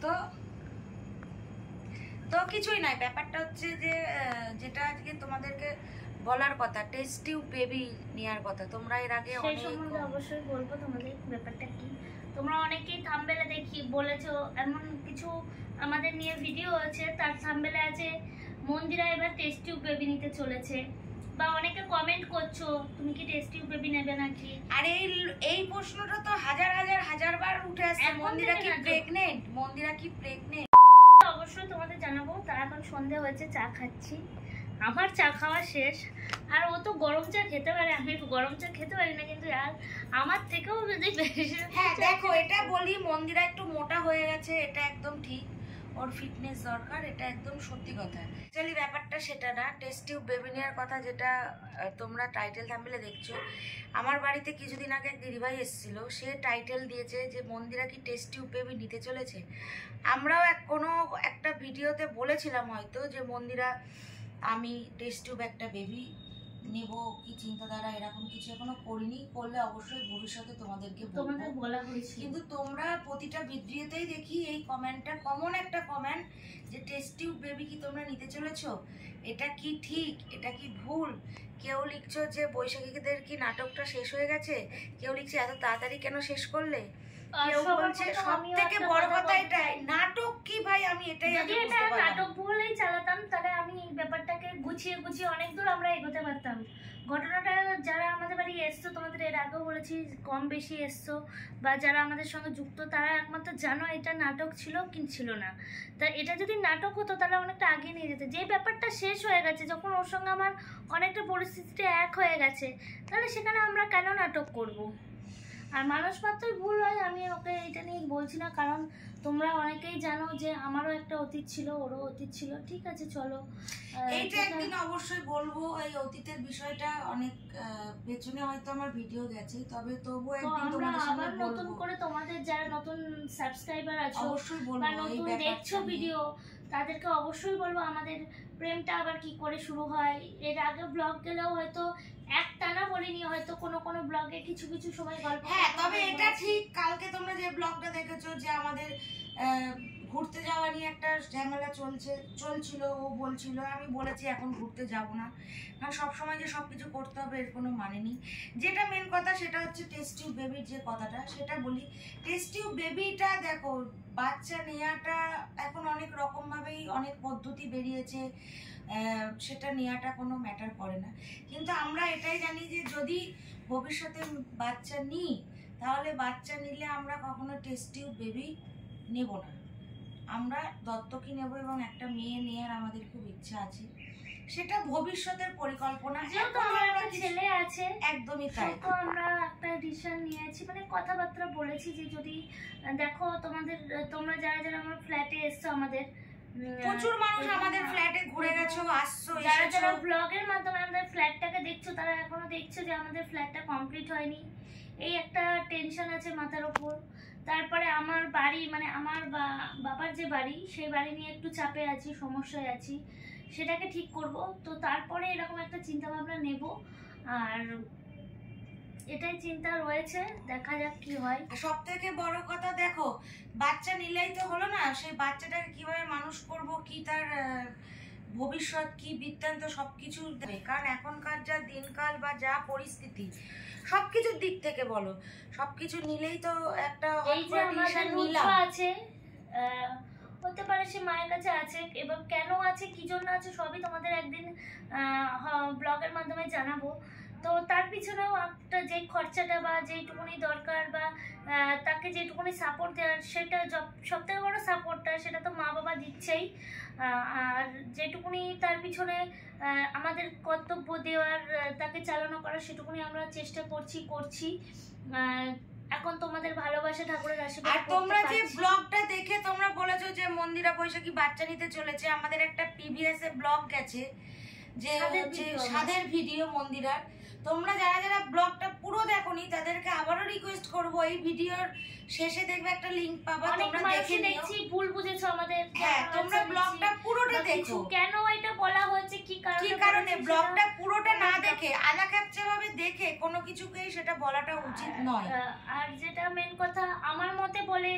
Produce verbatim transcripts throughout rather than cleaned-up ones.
তো তো কিছুই নাই, ব্যাপারটা হচ্ছে যে যেটা আজকে তোমাদেরকে বলার কথা, টেস্ট টিউব বেবি নেওয়ার কথা। তোমরা এর আগে সেই সম্বন্ধে অবশ্যই বলবো তোমাদের ব্যাপারটা কি। তোমরা অনেকেই থাম্বনেলে দেখি বলেছো, এমন কিছু আমাদের নিয়ে ভিডিও আছে তার থাম্বনেলে আছে মন্দিরা এবার টেস্ট টিউব বেবি নিতে চলেছে, বা অনেকে কমেন্ট করছো তুমি কি টেস্ট টিউব বেবি নেবে নাকি। আর এই এই প্রশ্নটা তো হাজার হাজার হাজার বার উঠে আসছে, মন্দিরা কি প্রেগনেন্ট, মন্দিরা কি প্রেগনেন্ট। অবশ্যই তোমাদের জানাবো। তা এখন সন্ধে হয়েছে, চা খাচ্ছি, আমার চা খাওয়া শেষ। আর ও তো গরম চা খেতে পারে, আমি গরম চা খেতে পারি না, কিন্তু আর আমার থেকেও যদি বেশি। হ্যাঁ দেখো, এটা বলি মন্দিরা একটু মোটা হয়ে গেছে, এটা একদম ঠিক, ওর ফিটনেস দরকার, এটা একদম সত্যি কথা। অ্যাকচুয়ালি ব্যাপারটা সেটা না, টেস্ট টিউব বেবি নেওয়ার কথা যেটা তোমরা টাইটেল থাম্বনেলে দেখছো। আমার বাড়িতে কিছুদিন আগে এক দিদিভাই এসেছিল, সে টাইটেল দিয়েছে যে মন্দিরা কি টেস্ট টিউব বেবি নিতে চলেছে। আমরাও এক কোনো একটা ভিডিওতে বলেছিলাম হয়তো যে মন্দিরা আমি টেস্ট টিউব একটা বেবি নেব কি চিন্তাধারা, এরকম কিছু এখনো করিনি, করলে অবশ্যই ভবিষ্যতে তোমাদেরকে তোমাদের বলা হয়েছে। কিন্তু তোমরা প্রতিটা ভিডিওতেই দেখি এই কমেন্টটা, কমন একটা কমেন্ট যে টেস্ট টিউব বেবি কি তোমরা নিতে চলেছো, এটা কি ঠিক, এটা কি ভুল। কেউ লিখছো যে বৈশাখীদের কি নাটকটা শেষ হয়ে গেছে, কেউ লিখছে এত তাড়াতাড়ি কেন শেষ করলে, কেউ বলছে সব থেকে বড় কথা এটাই, নাটক কি ভাই, আমি এটাই যদি এটা নাটক বলেই চালাতাম তাহলে আমি এই ব্যাপারটাকে গুছিয়ে গুছিয়ে অনেক দূর আমরা এগোতে পারতাম। ঘটনাটা যারা আমাদের বাড়ি এসছো, তোমাদের এর আগেও বলেছি কম বেশি এসছো, বা যারা আমাদের সঙ্গে যুক্ত তারা একমাত্র জানো এটা নাটক ছিল কি ছিল না। তা এটা যদি নাটক হতো তাহলে অনেকটা আগিয়ে নিয়ে যেত। যে ব্যাপারটা শেষ হয়ে গেছে, যখন ওর সঙ্গে আমার অনেকটা পরিস্থিতিটা এক হয়ে গেছে, তাহলে সেখানে আমরা কেন নাটক করব। আর মানুষ মাত্রই ভুল হয়, আমি ওকে এটা নিয়ে বলছি না, কারণ তোমরা অনেকেই জানো যে আমারও একটা অতীত ছিল, ওরও অতীত ছিল। ঠিক আছে, চলো এইটা একদিন অবশ্যই বলবো, এই অতীতের বিষয়টা অনেক পেছনে হয়তো আমার ভিডিও গেছে, তবে তবু একদিন তোমাদের সামনে বলবো। নতুন করে তোমাদের যারা নতুন সাবস্ক্রাইবার আছো অবশ্যই বলবো, বা নতুন দেখছো ভিডিও, তাদেরকে অবশ্যই বলবো আমাদের প্রেমটা আবার কি করে শুরু হয়। এর আগে ব্লগ গেলেও হয়তো একটানা বলিনি, হয়তো কোনো কোনো ব্লগে কিছু কিছু সময় গল্প। হ্যাঁ, তবে এটা ঠিক, কালকে তোমরা যে ব্লগটা দেখেছো যে আমাদের ঘুরতে যাওয়া নিয়ে একটা ঝামেলা চলছে চলছিল, ও বলছিল, আমি বলেছি এখন ঘুরতে যাব না, কারণ সবসময় যে সব কিছু করতে হবে এর কোনো মানে নেই। যেটা মেন কথা সেটা হচ্ছে টেস্ট টিউব বেবির যে কথাটা সেটা বলি। টেস্ট টিউব বেবিটা দেখো, বাচ্চা নেওয়াটা এখন অনেক রকমভাবেই অনেক পদ্ধতি বেরিয়েছে, সেটা নেওয়াটা কোনো ম্যাটার করে না। কিন্তু আমরা এটাই জানি যে যদি ভবিষ্যতে বাচ্চা নিই, তাহলে বাচ্চা নিলে আমরা কখনো টেস্ট টিউব বেবি নেব না, আমরা দত্তকই নেব, এবং একটা মেয়ে নেওয়ার আমাদের খুব ইচ্ছা আছে, সেটা ভবিষ্যতের পরিকল্পনা। যেহেতু আমার একটা ছেলে আছে, একদমই তাই, তো আমরা একটা ডিসিশন নিয়েছি, মানে কথাবার্তা বলেছি যে যদি দেখো তোমাদের, তোমরা যারা যারা আমার ফ্ল্যাটে এসছো, আমাদের প্রচুর মানুষ আমাদের ফ্ল্যাটে ঘুরে গেছো, আসছো, যারা যারা ব্লগের মাধ্যমে আমাদের ফ্ল্যাটটাকে দেখছো, তারা এখনো দেখছো যে আমাদের ফ্ল্যাটটা কমপ্লিট হয়নি, এই একটা টেনশন আছে মাথার উপর। তারপরে আমার বাড়ি, মানে আমার বাবার যে বাড়ি, সেই বাড়ি নিয়ে একটু চাপে আছি, সমস্যায় আছি, সেটাকে ঠিক করব। তো তারপরে এরকম একটা চিন্তা ভাবনা নেব, আর এটাই চিন্তা রয়েছে, দেখা যাক কি হয়। সব থেকে বড় কথা দেখো, বাচ্চা নিলেই তো হলো না, সেই বাচ্চাটাকে কিভাবে মানুষ করব, কি তার ভবিষ্যৎ কি বৃত্তান্ত, সবকিছু দেবে। কারণ এখনকার যা দিনকাল বা যা পরিস্থিতি, সবকিছুর দিক থেকে বলো, সবকিছু নিলেই তো একটা আছে, হতে পারে সে মায়ের কাছে আছে, এবং কেন আছে কি জন্য আছে সবই তোমাদের একদিন ব্লগের মাধ্যমে জানাবো। তো তার পিছনেও একটা যে খরচাটা বা যেটুকুনি দরকার, বা তাকে যেটুকুনি সাপোর্ট দেওয়ার, সেটা সব থেকে বড় সাপোর্টটা সেটা তো মা বাবা দিচ্ছেই। আর যেটুকুনি তার পিছনে আমাদের কর্তব্য দেওয়ার, তাকে চালনা করার, সেটুকুনি আমরা চেষ্টা করছি করছি এখন তোমাদের ভালোবাসা, ঠাকুরের আশীর্বাদ। আর তোমরা যে ব্লগটা দেখে তোমরা বলেছো যে মন্দিরা বৈশাখী বাচ্চা নিতে চলেছে, আমাদের একটা পিবিএস এ ব্লগ গেছে যে হচ্ছে সাদের ভিডিও মন্দিরার, তোমরা যারা যারা ব্লগটা পুরো দেখোনি তাদেরকে আবারও রিকোয়েস্ট করব, এই ভিডিওর শেষে দেখবে একটা লিংক পাবা, তোমরা দেখে নিও। দেখছি ভুল বুঝেছো আমাদের, হ্যাঁ তোমরা ব্লগটা পুরোটা দেখো, কেন এটা বলা হচ্ছে, কি কারণে কি কারণে ব্লগটা পুরোটা না দেখে আলা ক্যাপচা ভাবে দেখে কোনো কিছুকেই সেটা বলাটা উচিত নয়। আর যেটা মেন কথা আমার মতে বলে,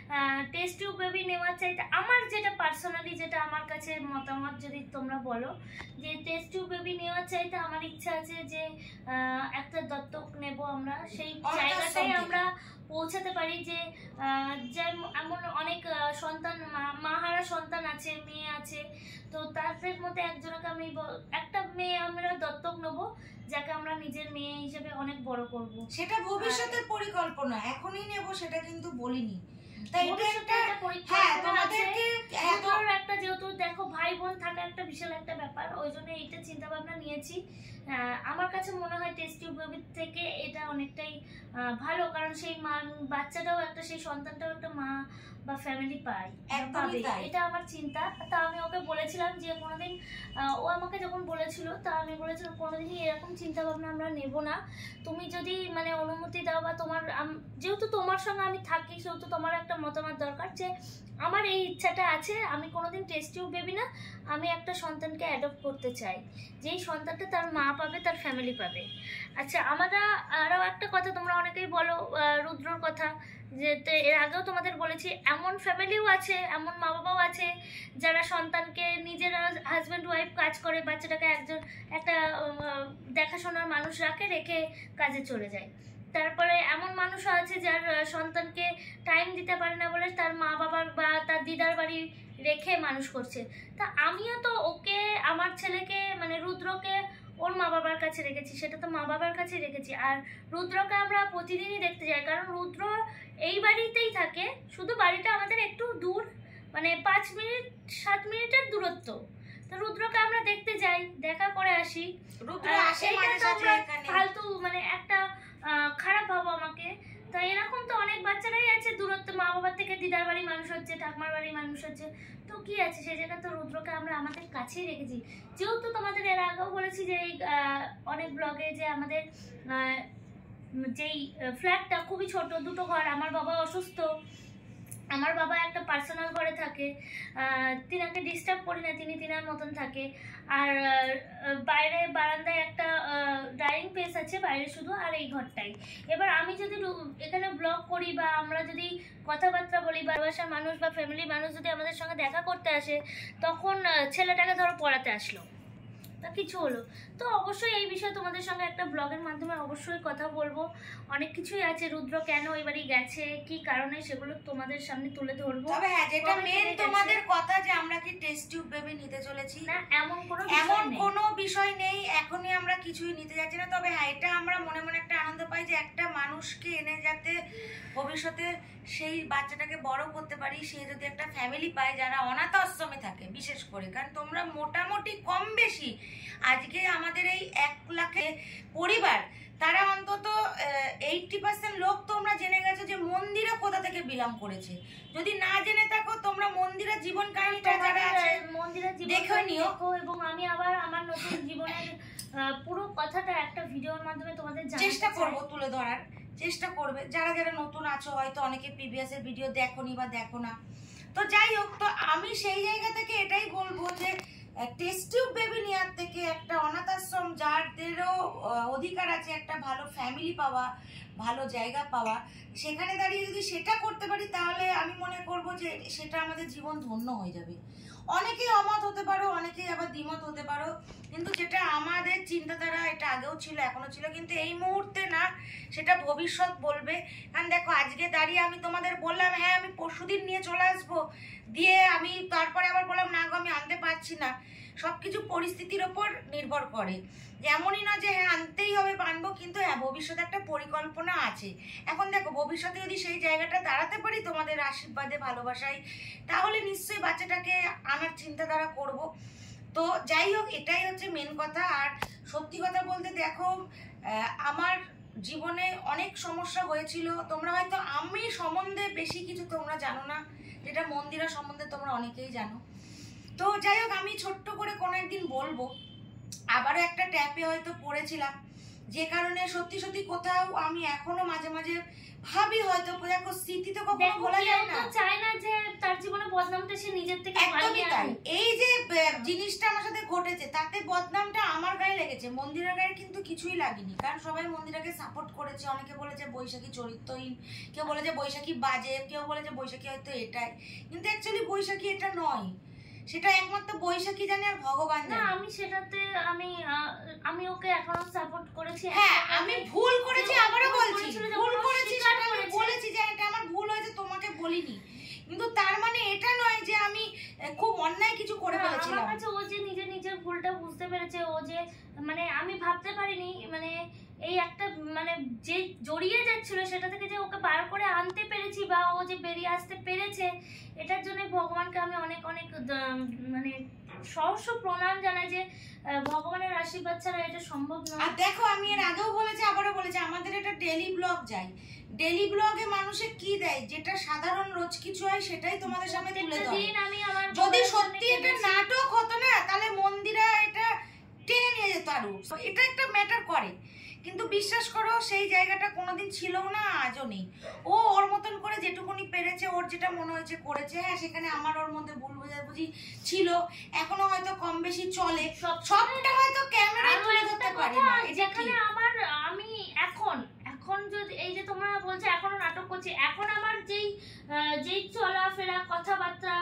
টেস্ট টিউব বেবি নেওয়ার চাইতে আমার যেটা পার্সোনালি যেটা আমার কাছে মতামত যদি তোমরা বলো যে টেস্ট টিউব বেবি নেওয়ার চাইতে আমার ইচ্ছা আছে যে আহ, একটা দত্তক নেব আমরা, সেই জায়গাটাই আমরা পৌঁছাতে পারি যে আহ, যেম- এমন অনেক আহ, সন্তান মা- মাহারা সন্তান আছে, মেয়ে আছে, তো তাদের মধ্যে একজনকে আমি ব- একটা মেয়ে আমরা দত্তক নেবো যাকে আমরা নিজের মেয়ে হিসেবে অনেক বড় করব। সেটা ভবিষ্যতের পরিকল্পনা, এখনই নেব সেটা কিন্তু বলিনি। তাই এটা ভবিষ্যতে একটা একটা হ্যাঁ পরিকল্পনা আছে। তোমাদেরকে এত দুটোর একটা যেহেতু দেখো ভাই বোন থাকা একটা বিশাল একটা ব্যাপার, ওই জন্য এইটা চিন্তা ভাবনা নিয়েছি। আহ, আমার কাছে মনে হয় টেস্ট টিউব বেবির থেকে এটা অনেকটাই আহ, ভালো, কারণ সেই মা বাচ্চাটাও একটা, সেই সন্তানটাও একটা মা বা ফ্যামিলি পায়, একদমই পাবে। তাই। এটা আমার চিন্তা। তা আমি ওকে বলেছিলাম যে কোনোদিন আহ, ও আমাকে যখন বলেছিল তা আমি বলেছিলাম কোনোদিনই এরকম চিন্তা ভাবনা আমরা নেব না, তুমি যদি মানে অনুমতি দাও বা তোমার আম- যেহেতু তোমার সঙ্গে আমি থাকি সেহেতু তোমার একটা মতামত দরকার যে আমার এই ইচ্ছাটা আছে, আমি কোনোদিন টেস্ট টিউব বেবি না, আমি একটা সন্তানকে অ্যাডপ্ট করতে চাই, যেই সন্তানটা তার মা পাবে, তার ফ্যামিলি পাবে। আচ্ছা, আমরা আরও একটা কথা তোমরা অনেকেই বলো আহ, রুদ্রর কথা, যে তে- এর আগেও তোমাদের বলেছি এমন ফ্যামিলিও আছে, এমন মা বাবাও আছে যারা সন্তানকে নিজের হাজব্যান্ড ওয়াইফ কাজ করে, বাচ্চাটাকে একজন একটা আহ, দেখাশোনার মানুষ রাখে, রেখে কাজে চলে যায়। তারপরে এমন মানুষও আছে যার আহ, সন্তানকে টাইম দিতে পারে না বলে তার মা বাবার বা তার দিদার বাড়ি রেখে মানুষ করছে। তা আমিও তো ওকে, আমার ছেলেকে মানে রুদ্রকে ওর মা বাবার কাছে রেখেছি, সেটা তো মা বাবার কাছে রেখেছি। আর রুদ্রকে আমরা প্রতিদিনই দেখতে যাই, কারণ রুদ্র এই বাড়িতেই থাকে, শুধু বাড়িটা আমাদের একটু দূর, মানে পাঁচ মিনিট সাত মিনিটের দূরত্ব। তো রুদ্রকে আমরা দেখতে যাই, দেখা করে আসি। রুদ্র আহ, আসে এইটা মাঝে তো সাঝে আমরা এখানে। ফালতু মানে একটা আহ, খারাপ ভাবো আমাকে। তো এরকম তো অনেক বাচ্চারাই আছে দূরত্ব, মা বাবার থেকে দিদার বাড়ি মানুষ হচ্ছে, ঠাকুমার বাড়ি মানুষ হচ্ছে, তো কি আছে, সেই জায়গায় তো রুদ্রকে আমরা আমাদের কাছেই রেখেছি। যেহেতু তোমাদের এর আগেও বলেছি যে এই আহ, অনেক ব্লগে যে আমাদের আহ, যেই ফ্ল্যাটটা খুবই ছোট, দুটো ঘর, আমার বাবা অসুস্থ, আমার বাবা একটা পার্সোনাল ঘরে থাকে, আহ, তিনাকে ডিস্টার্ব করি না, তিনি তিনার মতন থাকে। আর আহ, বাইরে বারান্দায় একটা ডাইনিং প্লেস আছে বাইরে শুধু, আর এই ঘরটাই। এবার আমি যদি রু- এখানে ব্লগ করি বা আমরা যদি কথাবার্তা বলি বা বাসার মানুষ বা ফ্যামিলি মানুষ যদি আমাদের সঙ্গে দেখা করতে আসে, তখন আহ, ছেলেটাকে ধরো পড়াতে আসলো বা কিছু হলো, তো অবশ্যই এই বিষয়ে তোমাদের সঙ্গে একটা ব্লগের মাধ্যমে অবশ্যই কথা বলবো। অনেক কিছুই আছে, রুদ্র কেন ওই বাড়ি গেছে, কি কারণে, সেগুলো তোমাদের সামনে তুলে ধরবো। তবে হ্যাঁ, যেটা কবে মেন থেকে গেছে? তোমাদের কথা যে আমরা কি টেস্ট টিউব বেবি নিতে চলেছি, না, এমন কোনো এমন বিষয় নেই। কোনো বিষয় নেই, এখনই আমরা কিছুই নিতে যাচ্ছি না। তবে হ্যাঁ, এটা আমরা মনে মনে একটা আনন্দ পাই যে একটা মানুষকে এনে যাতে ভবিষ্যতে সেই বাচ্চাটাকে বড় করতে পারি, সে যদি একটা ফ্যামিলি পায় যারা অনাথ আশ্রমে থাকে বিশেষ করে, কারণ তোমরা মোটামুটি কম বেশি আজকে আমাদের এই এক লাখে পরিবার, তারা অন্তত এইটটি পার্সেন্ট লোক তোমরা জেনে গেছো যে মন্দিরা কোথা থেকে বিলং করেছে। যদি না জেনে থাকো তোমরা মন্দিরা জীবন কাহিনীটা যারা আছে মন্দিরের জীবন দেখে নিও। দেখো, এবং আমি আবার আমার নতুন জীবনের আহ, পুরো কথাটা একটা ভিডিওর মাধ্যমে তোমাদের জানাতে চেষ্টা চাই। করব তুলে ধরার চেষ্টা করবে, যারা যারা নতুন আছো, হয়তো অনেকে প্রিভিয়াস এর ভিডিও দেখোনি বা দেখো না। তো যাই হোক, তো আমি সেই জায়গা থেকে এটাই বলবো যে টেস্ট টিউব বেবি নেওয়ার থেকে একটা অনাথ আশ্রম যাদেরও আহ, অধিকার আছে একটা ভালো ফ্যামিলি পাওয়া, ভালো জায়গা পাওয়া, সেখানে দাঁড়িয়ে যদি সেটা করতে পারি তাহলে আমি মনে করব যে সেটা আমাদের জীবন ধন্য হয়ে যাবে। অনেকেই অমত হতে পারো, অনেকেই আবার দ্বিমত হতে পারো, কিন্তু যেটা আমাদের চিন্তাধারা, এটা আগেও ছিল এখনো ছিল, কিন্তু এই মুহূর্তে না, সেটা ভবিষ্যৎ বলবে। কারণ দেখো আজকে দাঁড়িয়ে আমি তোমাদের বললাম হ্যাঁ আমি পরশুদিন নিয়ে চলে আসবো, দিয়ে আমি তারপরে আবার বললাম না গো আমি আনতে পারছি না। সবকিছু পরিস্থিতির ওপর নির্ভর করে, এমনই না যে হ্যাঁ আনতেই হবে আনবো, কিন্তু হ্যাঁ ভবিষ্যতে একটা পরিকল্পনা আছে। এখন দেখো ভবিষ্যতে যদি সেই জায়গাটা দাঁড়াতে পারি তোমাদের আশীর্বাদে ভালোবাসায়, তাহলে নিশ্চয়ই বাচ্চাটাকে আনার চিন্তাধারা করব। তো যাই হোক, এটাই হচ্ছে মেন কথা। আর সত্যি কথা বলতে দেখো আমার জীবনে অনেক সমস্যা হয়েছিল, তোমরা হয়তো আমি সম্বন্ধে বেশি কিছু তোমরা জানো না, যেটা মন্দিরা সম্বন্ধে তোমরা অনেকেই জানো। তো যাই হোক, আমি ছোট্ট করে কোনো একদিন বলবো, আবারও একটা ট্যাপে হয়তো পড়েছিলাম যে কারণে সত্যি সত্যি কোথাও আমি এখনো মাঝে মাঝে ভাবি, হয়তো দেখো স্মৃতি তো কখনো বলা যায় না, চায় না যে তার জীবনে বদনামটা সে নিজের থেকে একদমই তাই। এই যে জিনিসটা আমার সাথে ঘটেছে তাতে বদনামটা আমার গায়ে লেগেছে, মন্দিরার গায়ে কিন্তু কিছুই লাগেনি, কারণ সবাই মন্দিরাকে সাপোর্ট করেছে। অনেকে বলেছে বৈশাখী চরিত্রহীন, কেউ বলেছে বৈশাখী বাজে, কেউ বলেছে বৈশাখী হয়তো এটাই, কিন্তু অ্যাকচুয়ালি বৈশাখী এটা নয়, সেটা একমাত্র বৈশাখী জানে আর ভগবান জানে। আমি সেটাতে আমি আমি ওকে এখনো সাপোর্ট করেছি। হ্যাঁ আমি ভুল করেছি, আবারও বলছি ভুল করেছি, সেটা আমি বলেছি যে এটা আমার ভুল হয়েছে, তোমাকে বলিনি, কিন্তু তার মানে এটা নয় যে আমি খুব অন্যায় কিছু করে ফেলেছিলাম। আমার কাছে ও যে নিজে নিজের ভুলটা বুঝতে পেরেছে, ও যে মানে আমি ভাবতে পারিনি মানে এই একটা মানে যে জড়িয়ে যাচ্ছিল সেটা থেকে যে ওকে বার করে আনতে পেরেছি বা ও যে বেরিয়ে আসতে পেরেছে, এটার জন্য ভগবানকে আমি অনেক অনেক মানে সহস্র প্রণাম জানাই যে ভগবানের আশীর্বাদ ছাড়া এটা সম্ভব নয়। আর দেখো আমি এর আগেও বলেছি, আবারও বলেছি, আমাদের এটা ডেইলি ব্লগ যায়, ডেইলি ব্লগে মানুষে কি দেয়, যেটা সাধারণ রোজ কিছু হয় সেটাই তোমাদের সামনে তুলে ধরে। যদি সত্যি এটা নাটক হতো না তাহলে মন্দিরা এটা টেনে নিয়ে যেত আরো, এটা একটা ম্যাটার করে, কিন্তু বিশ্বাস করো সেই জায়গাটা কোনোদিন ছিল না, আজও নেই। ও ওর মতন করে যেটুকুনি পেরেছে, ওর যেটা মনে হয়েছে করেছে। হ্যাঁ সেখানে আমার ওর মধ্যে ভুল বোঝাবুঝি ছিল, এখনো হয়তো কম বেশি চলে, সবটা হয়তো ক্যামেরায় তুলে ধরতে পারি না। যেখানে আমার আমি এখন এখন যদি এই যে তোমরা বলছো এখনো নাটক করছি, এখন আমার যেই যেই চলাফেরা কথাবার্তা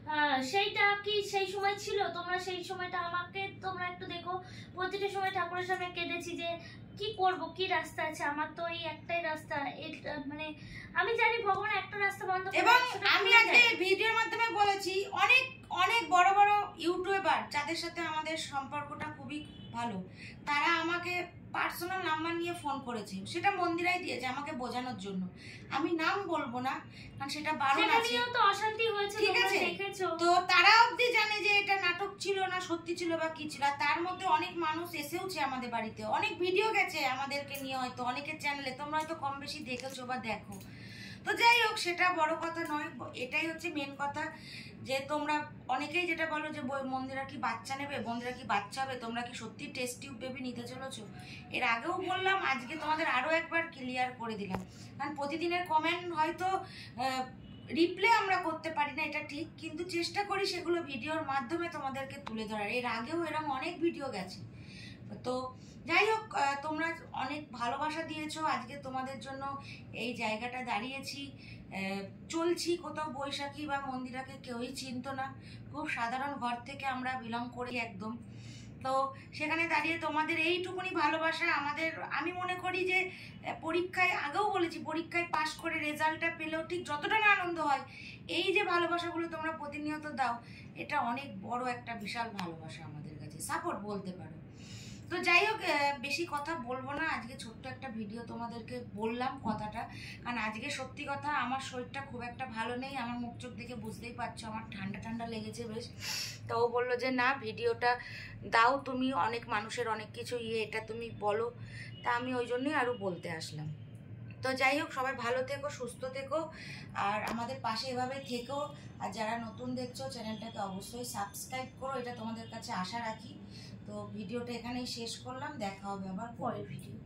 সেইটা কি সেই সময় ছিল? তোমরা সেই সময়টা আমাকে তোমরা একটু দেখো, প্রতিটা সময় ঠাকুরের সামনে কেঁদেছি যে কি করব, কি রাস্তা আছে, আমার তো এই একটাই রাস্তা, মানে আমি জানি ভগবান একটা রাস্তা বন্ধ করে। এবং আমি আজকে ভিডিওর মাধ্যমে বলেছি, অনেক অনেক বড় বড় ইউটিউবার যাদের সাথে আমাদের সম্পর্কটা খুবই ভালো, তারা আমাকে পার্সোনাল নাম্বার নিয়ে ফোন করেছে, সেটা মন্দিরাই দিয়েছে আমাকে বোঝানোর জন্য, আমি নাম বলবো না কারণ সেটা বারণ আছে, তো অশান্তি হয়েছে, ঠিক আছে? তো তারা অবধি জানে যে এটা নাটক ছিল না সত্যি ছিল বা কি ছিল। তার মধ্যে অনেক মানুষ এসেওছে আমাদের বাড়িতে, অনেক ভিডিও গেছে আমাদেরকে নিয়ে, হয়তো অনেকের চ্যানেলে তোমরা হয়তো কম বেশি দেখেছো বা দেখো। তো যাই হোক সেটা বড় কথা নয়, এটাই হচ্ছে মেন কথা যে তোমরা অনেকেই যেটা বলো যে মন্দিরা কি বাচ্চা নেবে, মন্দিরা কি বাচ্চা হবে, তোমরা কি সত্যি টেস্ট টিউব বেবি নিতে চলেছো? এর আগেও বললাম, আজকে তোমাদের আরও একবার ক্লিয়ার করে দিলাম, কারণ প্রতিদিনের কমেন্ট হয়তো রিপ্লে আমরা করতে পারি না, এটা ঠিক, কিন্তু চেষ্টা করি সেগুলো ভিডিওর মাধ্যমে তোমাদেরকে তুলে ধরার। এর আগেও এরকম অনেক ভিডিও গেছে। তো যাই হোক, তোমরা অনেক ভালোবাসা দিয়েছো, আজকে তোমাদের জন্য এই জায়গাটা দাঁড়িয়েছি, চলছি। কোথাও বৈশাখী বা মন্দিরাকে কেউই চিনতো না, খুব সাধারণ ঘর থেকে আমরা বিলং করি একদম। তো সেখানে দাঁড়িয়ে তোমাদের এইটুকুনি ভালোবাসা আমাদের, আমি মনে করি যে পরীক্ষায় আগেও বলেছি, পরীক্ষায় পাশ করে রেজাল্টটা পেলেও ঠিক যতটা না আনন্দ হয়, এই যে ভালোবাসাগুলো তোমরা প্রতিনিয়ত দাও, এটা অনেক বড় একটা বিশাল ভালোবাসা আমাদের কাছে, সাপোর্ট বলতে পারো। তো যাই হোক, বেশি কথা বলবো না, আজকে ছোট্ট একটা ভিডিও তোমাদেরকে বললাম কথাটা, কারণ আজকে সত্যি কথা আমার শরীরটা খুব একটা ভালো নেই, আমার মুখ চোখ দেখে বুঝতেই পারছো আমার ঠান্ডা ঠান্ডা লেগেছে বেশ। তো ও বললো যে না ভিডিওটা দাও তুমি, অনেক মানুষের অনেক কিছু ইয়ে, এটা তুমি বলো, তা আমি ওই জন্যই আরও বলতে আসলাম। তো যাই হোক, সবাই ভালো থেকো, সুস্থ থেকো, আর আমাদের পাশে এভাবে থেকো, আর যারা নতুন দেখছো চ্যানেলটাকে অবশ্যই সাবস্ক্রাইব করো, এটা তোমাদের কাছে আশা রাখি। তো ভিডিওটা এখানেই শেষ করলাম, দেখা হবে আবার পরের ভিডিও।